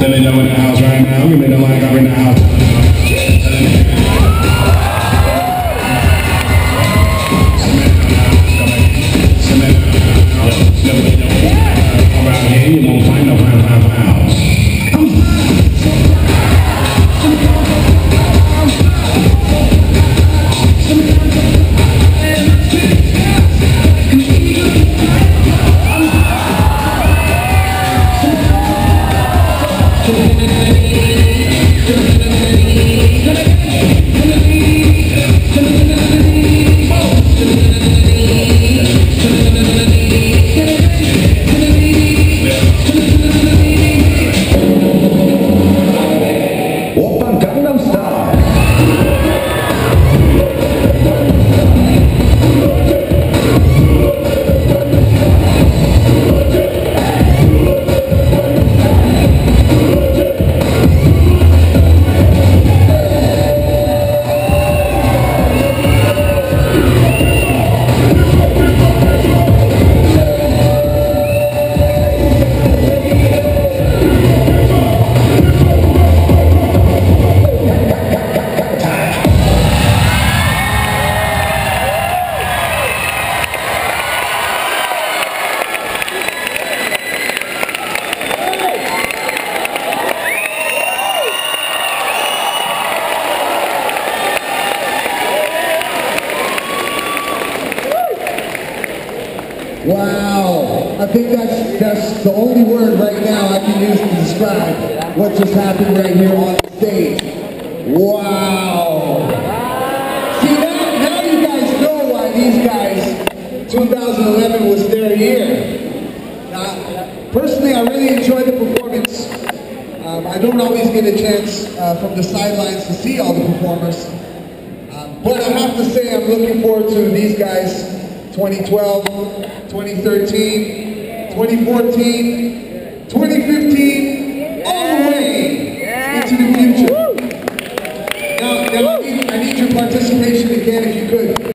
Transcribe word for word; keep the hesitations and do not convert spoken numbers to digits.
Let me know in the house right now. Give me the mic up in the house. Around here, you won't find no five five pounds. Wow, I think that's that's the only word right now I can use to describe what just happened right here on the stage. Wow. See, now, now you guys know why these guys, two thousand eleven was their year. Now, personally, I really enjoyed the performance. Um, I don't always get a chance uh, from the sidelines to see all the performers. Um, but I have to say I'm looking forward to these guys twenty twelve, twenty thirteen, twenty fourteen, twenty fifteen, all the way into the future. Now, now I, need, I need your participation again if you could.